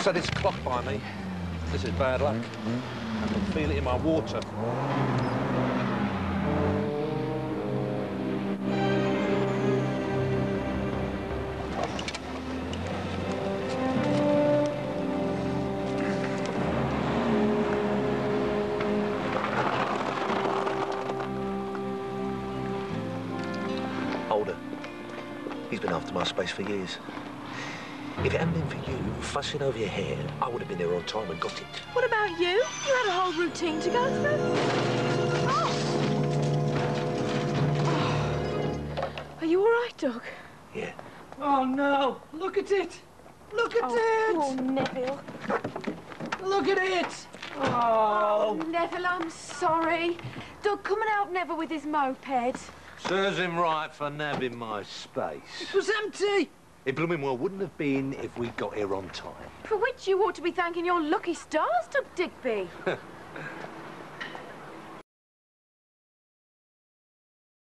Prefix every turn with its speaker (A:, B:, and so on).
A: So this clock by me, this is bad luck. I can feel it in my water.
B: Older. He's been after my space for years. If it hadn't been for you fussing over your hair, I would have been there on time and got it.
C: What about you? You had a whole routine to go through. Oh. Are you all right, Doug?
B: Yeah.
D: Oh, no. Look at it. Look at it.
C: Oh, Neville.
D: Look at it.
C: Oh, Neville, I'm sorry. Doug, come and help Neville with his moped.
A: Serves him right for nabbing my space.
D: It was empty.
A: It blooming well wouldn't have been if we got here on time.
C: For which you ought to be thanking your lucky stars, Doug Digby.